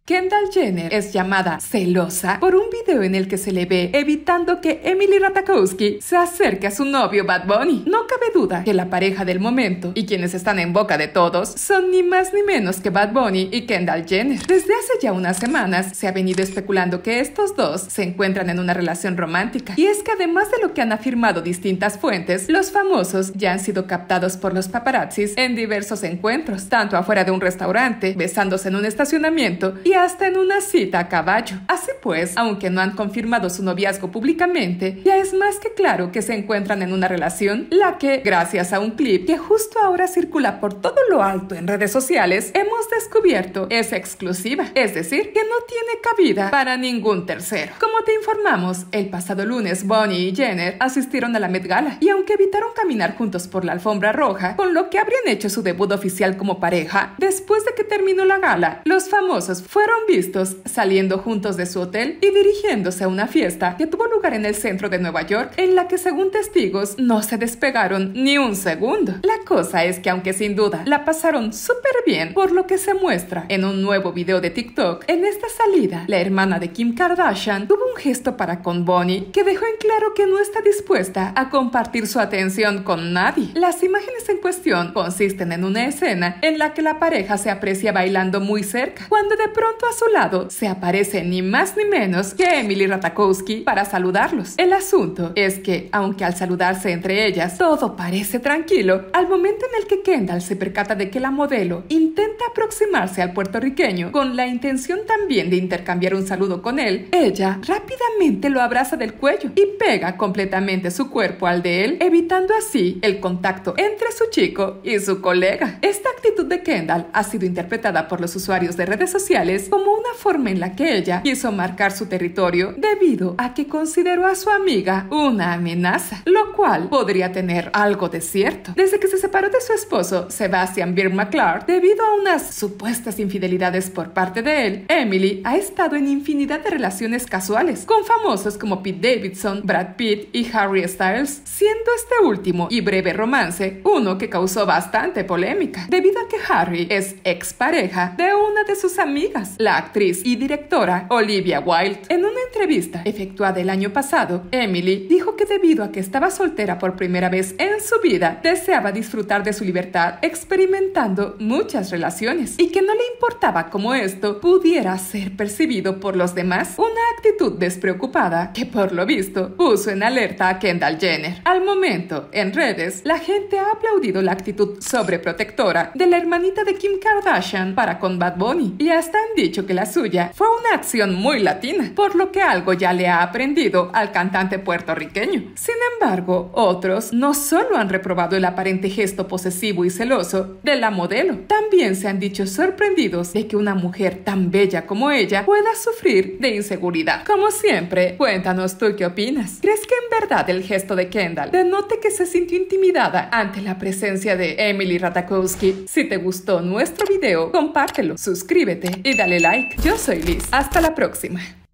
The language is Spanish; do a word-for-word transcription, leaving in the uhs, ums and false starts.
Kendall Jenner es llamada celosa por un video en el que se le ve evitando que Emily Ratajkowski se acerque a su novio Bad Bunny. No cabe duda que la pareja del momento y quienes están en boca de todos son ni más ni menos que Bad Bunny y Kendall Jenner. Desde hace ya unas semanas se ha venido especulando que estos dos se encuentran en una relación romántica. Y es que además de lo que han afirmado distintas fuentes, los famosos ya han sido captados por los paparazzis en diversos encuentros, tanto afuera de un restaurante, besándose en un estacionamiento y hasta en una cita a caballo. Así pues, aunque no han confirmado su noviazgo públicamente, ya es más que claro que se encuentran en una relación, la que, gracias a un clip que justo ahora circula por todo lo alto en redes sociales, hemos descubierto es exclusiva, es decir, que no tiene cabida para ningún tercero. Como te informamos, el pasado lunes Bunny y Jenner asistieron a la Met Gala, y aunque evitaron caminar juntos por la alfombra roja, con lo que habrían hecho su debut oficial como pareja, después de que terminó la gala, los famosos fueron vistos saliendo juntos de su hotel y dirigiéndose a una fiesta que tuvo lugar en el centro de Nueva York, en la que según testigos no se despegaron ni un segundo. La cosa es que aunque sin duda la pasaron súper bien, por lo que se muestra en un nuevo video de TikTok, en esta salida la hermana de Kim Kardashian tuvo un gesto para con Bunny que dejó en claro que no está dispuesta a compartir su atención con nadie. Las imágenes en cuestión consisten en una escena en la que la pareja se aprecia bailando muy cerca, cuando de pronto a su lado se aparece ni más ni menos que Emily Ratajkowski para saludarlos. El asunto es que, aunque al saludarse entre ellas todo parece tranquilo, al momento en el que Kendall se percata de que la modelo intenta aproximarse al puertorriqueño con la intención también de intercambiar un saludo con él, ella rápidamente lo abraza del cuello y pega completamente su cuerpo al de él, evitando así el contacto entre su chico y su colega. Esta actitud de Kendall ha sido interpretada por los usuarios de redes sociales como una forma en la que ella quiso marcar su territorio debido a que consideró a su amiga una amenaza, lo cual podría tener algo de cierto. Desde que se separó de su esposo, Sebastian Bird McClard, debido a unas supuestas infidelidades por parte de él, Emily ha estado en infinidad de relaciones casuales con famosos como Pete Davidson, Brad Pitt y Harry Styles, siendo este último y breve romance uno que causó bastante polémica, debido a que Harry es expareja de una de sus amigas, la actriz y directora Olivia Wilde. En una entrevista efectuada el año pasado, Emily dijo que debido a que estaba soltera por primera vez en su vida, deseaba disfrutar de su libertad experimentando muchas relaciones y que no le importaba cómo esto pudiera ser percibido por los demás, una actitud despreocupada que por lo visto puso en alerta a Kendall Jenner. Al momento, en redes, la gente ha aplaudido la actitud sobreprotectora de la hermanita de Kim Kardashian para con Bad Bunny y hasta han dicho que la suya fue una acción muy latina, por lo que algo ya le ha aprendido al cantante puertorriqueño. Sin embargo, otros no solo han reprobado el aparente gesto posesivo y celoso de la modelo, también se han dicho sorprendidos de que una mujer tan bella como ella pueda sufrir de inseguridad. Como siempre, cuéntanos tú qué opinas. ¿Crees que en verdad el gesto de Kendall denote que se sintió intimidada ante la presencia de Emily Ratajkowski? Si te gustó nuestro video, compártelo, suscríbete y dale like. Yo soy Liz. Hasta la próxima.